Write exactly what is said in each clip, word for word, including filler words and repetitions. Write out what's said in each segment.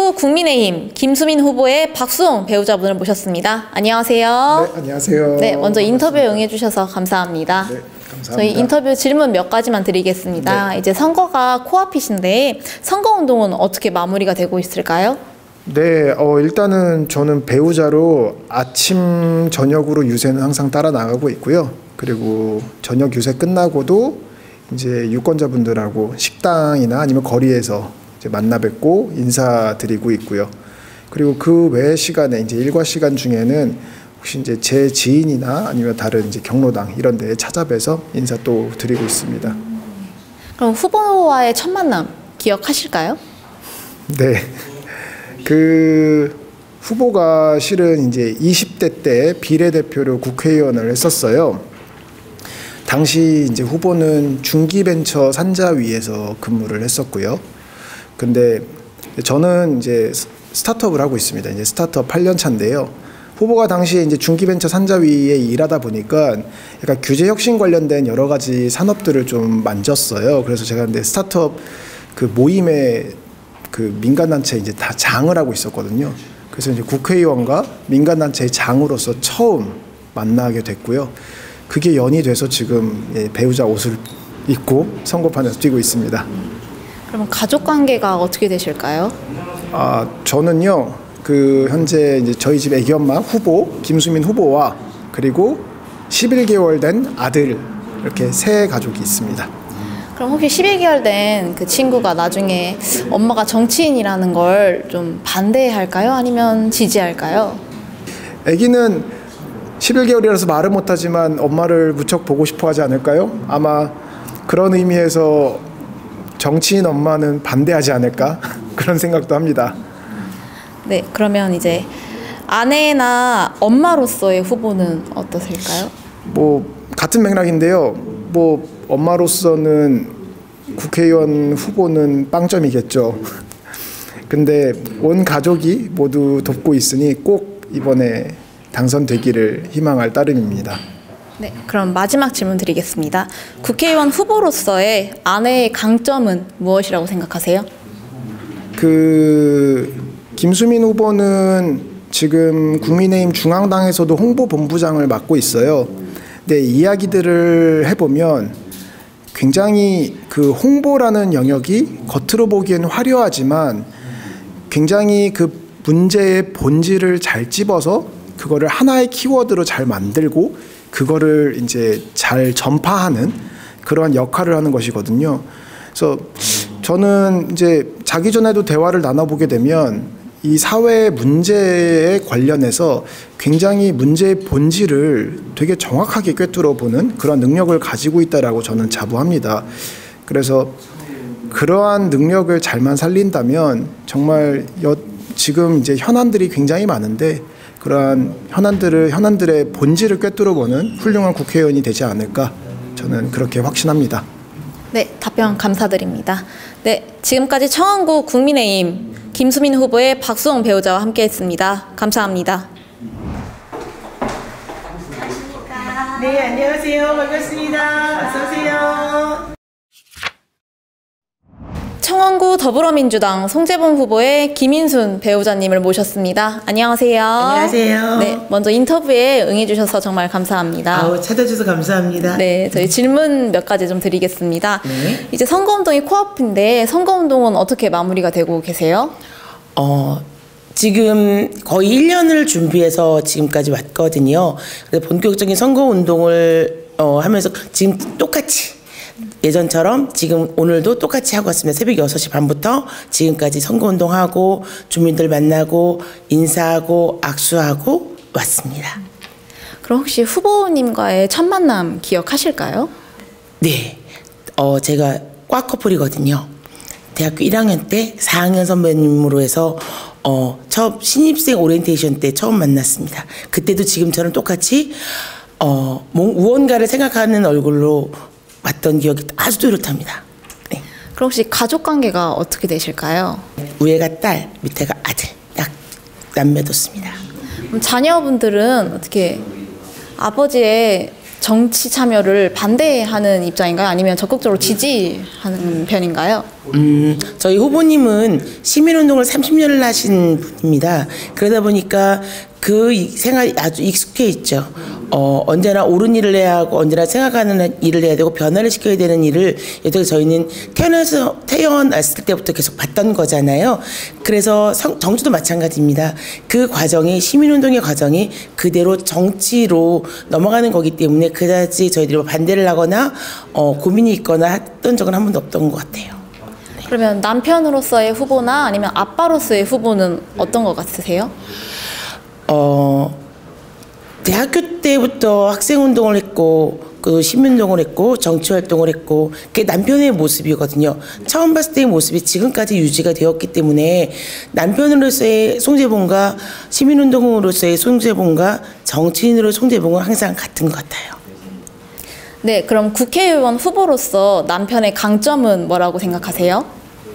청원구 국민의힘 김수민 후보의 박수홍 배우자분을 모셨습니다. 안녕하세요. 네, 안녕하세요. 네, 먼저 인터뷰에 응해주셔서 감사합니다. 네, 감사합니다. 저희 인터뷰 질문 몇 가지만 드리겠습니다. 네. 이제 선거가 코앞이신데 선거운동은 어떻게 마무리가 되고 있을까요? 네, 어, 일단은 저는 배우자로 아침, 저녁으로 유세는 항상 따라 나가고 있고요. 그리고 저녁 유세 끝나고도 이제 유권자분들하고 식당이나 아니면 거리에서 이제 만나 뵙고 인사드리고 있고요. 그리고 그 외 시간에 이제 일과 시간 중에는 혹시 이제 제 지인이나 아니면 다른 이제 경로당 이런 데에 찾아뵈서 인사 또 드리고 있습니다. 그럼 후보와의 첫 만남 기억하실까요? 네. 그 후보가 실은 이제 이십 대 때 비례대표로 국회의원을 했었어요. 당시 이제 후보는 중기벤처 산자위에서 근무를 했었고요. 근데 저는 이제 스타트업을 하고 있습니다. 이제 스타트업 팔 년 차인데요. 후보가 당시에 이제 중기벤처 산자위에 일하다 보니까 약간 규제 혁신 관련된 여러 가지 산업들을 좀 만졌어요. 그래서 제가 근데 스타트업 그 모임에 그 민간단체 이제 다 장을 하고 있었거든요. 그래서 이제 국회의원과 민간단체의 장으로서 처음 만나게 됐고요. 그게 연이 돼서 지금 배우자 옷을 입고 선거판에서 뛰고 있습니다. 그러면 가족 관계가 어떻게 되실까요? 아, 저는요, 그 현재 이제 저희 집 애기 엄마 후보 김수민 후보와 그리고 십일 개월 된 아들 이렇게 세 가족이 있습니다. 그럼 혹시 십일 개월 된 그 친구가 나중에 엄마가 정치인이라는 걸 좀 반대할까요? 아니면 지지할까요? 아기는 십일 개월이라서 말은 못하지만 엄마를 무척 보고 싶어 하지 않을까요? 아마 그런 의미에서 정치인 엄마는 반대하지 않을까? 그런 생각도 합니다. 네, 그러면 이제 아내나 엄마로서의 후보는 어떠실까요? 뭐 같은 맥락인데요. 뭐 엄마로서는 국회의원 후보는 빵점이겠죠. 근데 온 가족이 모두 돕고 있으니 꼭 이번에 당선되기를 희망할 따름입니다. 네, 그럼 마지막 질문 드리겠습니다. 국회의원 후보로서의 아내의 강점은 무엇이라고 생각하세요? 그 김수민 후보는 지금 국민의힘 중앙당에서도 홍보본부장을 맡고 있어요. 근데 이야기들을 해보면 굉장히 그 홍보라는 영역이 겉으로 보기엔 화려하지만 굉장히 그 문제의 본질을 잘 집어서 그거를 하나의 키워드로 잘 만들고 그거를 이제 잘 전파하는 그러한 역할을 하는 것이거든요. 그래서 저는 이제 자기 전에도 대화를 나눠보게 되면 이 사회 문제에 관련해서 굉장히 문제의 본질을 되게 정확하게 꿰뚫어 보는 그런 능력을 가지고 있다라고 저는 자부합니다. 그래서 그러한 능력을 잘만 살린다면 정말 여, 지금 이제 현안들이 굉장히 많은데 그러한 현안들을 현안들의 본질을 꿰뚫어 보는 훌륭한 국회의원이 되지 않을까 저는 그렇게 확신합니다. 네, 답변 감사드립니다. 네, 지금까지 청원구 국민의힘 김수민 후보의 박수홍 배우자와 함께했습니다. 감사합니다. 네, 안녕하세요. 반갑습니다. 어서 오세요. 청원구 더불어민주당 송재봉 후보의 김인순 배우자님을 모셨습니다. 안녕하세요. 안녕하세요. 네, 먼저 인터뷰에 응해주셔서 정말 감사합니다. 아우, 찾아주셔서 감사합니다. 네, 저희 질문 몇 가지 좀 드리겠습니다. 네. 이제 선거운동이 코앞인데 선거운동은 어떻게 마무리가 되고 계세요? 어, 지금 거의 일 년을 준비해서 지금까지 왔거든요. 그래서 본격적인 선거운동을 어, 하면서 지금 똑같이 예전처럼 지금 오늘도 똑같이 하고 왔습니다. 새벽 여섯 시 반부터 지금까지 선거운동하고 주민들 만나고 인사하고 악수하고 왔습니다. 그럼 혹시 후보님과의 첫 만남 기억하실까요? 네, 어, 제가 과 커플이거든요. 대학교 일 학년 때 사 학년 선배님으로 해서 어, 처음 신입생 오리엔테이션 때 처음 만났습니다. 그때도 지금처럼 똑같이 어, 무언가를 생각하는 얼굴로 왔던 기억이 아주 뚜렷합니다. 네. 그럼 혹시 가족 관계가 어떻게 되실까요? 위에가 딸, 밑에가 아들, 약 남매뒀습니다. 그럼 자녀분들은 어떻게 아버지의 정치 참여를 반대하는 입장인가요? 아니면 적극적으로 지지하는 편인가요? 음, 저희 후보님은 시민운동을 삼십 년을 하신 분입니다. 그러다 보니까 그 생활이 아주 익숙해 있죠. 어, 언제나 옳은 일을 해야 하고 언제나 생각하는 일을 해야 되고 변화를 시켜야 되는 일을 여태까지 저희는 태어나서 태어났을 때부터 계속 봤던 거잖아요. 그래서 성, 정치도 마찬가지입니다. 그 과정이 시민운동의 과정이 그대로 정치로 넘어가는 거기 때문에 그다지 저희들이 뭐 반대를 하거나 어, 고민이 있거나 했던 적은 한 번도 없던 것 같아요. 그러면 남편으로서의 후보나 아니면 아빠로서의 후보는 어떤 것 같으세요? 어, 대학교 때부터 학생운동을 했고 그 시민운동을 했고 정치활동을 했고 그게 남편의 모습이거든요. 처음 봤을 때의 모습이 지금까지 유지가 되었기 때문에 남편으로서의 송재봉과 시민운동으로서의 송재봉과 정치인으로의 송재봉은 항상 같은 것 같아요. 네, 그럼 국회의원 후보로서 남편의 강점은 뭐라고 생각하세요?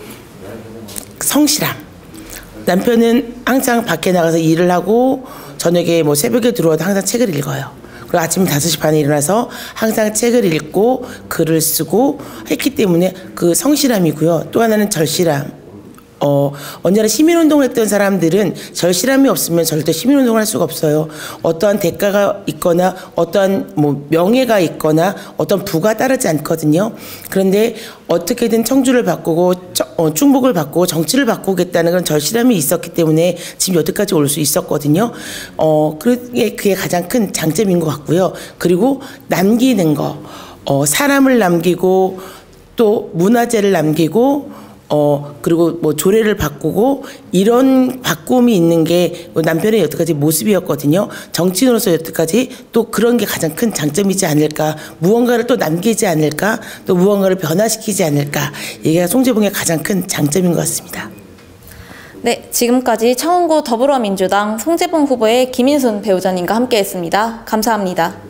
성실함. 남편은 항상 밖에 나가서 일을 하고 저녁에 뭐 새벽에 들어와도 항상 책을 읽어요. 그리고 아침 다섯 시 반에 일어나서 항상 책을 읽고 글을 쓰고 했기 때문에 그 성실함이고요. 또 하나는 절실함. 어, 언제나 시민운동을 했던 사람들은 절실함이 없으면 절대 시민운동을 할 수가 없어요. 어떠한 대가가 있거나 어떠한 뭐 명예가 있거나 어떤 부가 따르지 않거든요. 그런데 어떻게든 청주를 바꾸고 어, 충북을 바꾸고 정치를 바꾸겠다는 그런 절실함이 있었기 때문에 지금 여태까지 올 수 있었거든요. 어, 그게 그게 가장 큰 장점인 것 같고요. 그리고 남기는 거, 어, 사람을 남기고 또 문화재를 남기고 어 그리고 뭐 조례를 바꾸고 이런 바꿈이 있는 게 남편의 여태까지 모습이었거든요. 정치인으로서 여태까지 또 그런 게 가장 큰 장점이지 않을까. 무언가를 또 남기지 않을까. 또 무언가를 변화시키지 않을까. 이게 송재봉의 가장 큰 장점인 것 같습니다. 네, 지금까지 창원구 더불어민주당 송재봉 후보의 김인순 배우자님과 함께했습니다. 감사합니다.